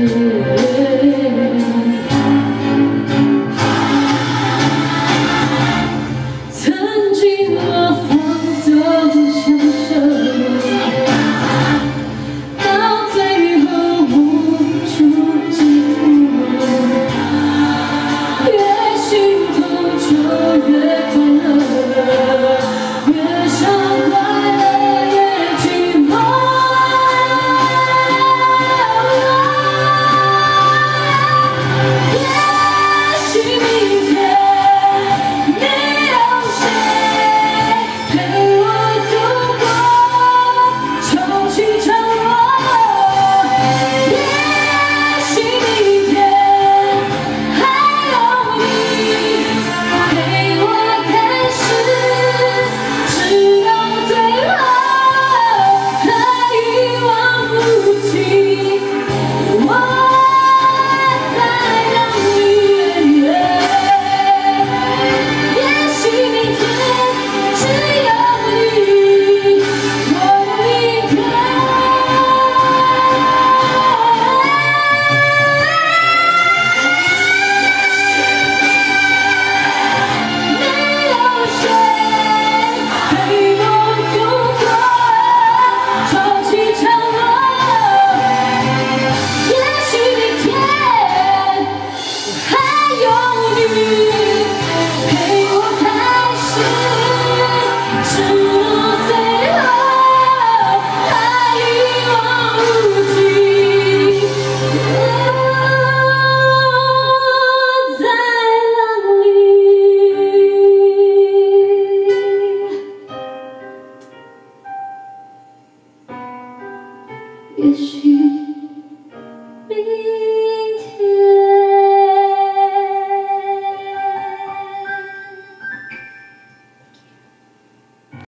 曾经我放纵享受，到最后无处寄托，越心痛就越快乐，越想快乐越寂寞。也许明天没有谁陪我度过潮起潮落，也许明天还有你陪我看世，直到最后还一望无际。我在等你，也许明天只有你，我的明天。没有谁陪我度过潮起潮落，也许明天还有你陪我开始，直到最后还一望无际。我在等你，也许。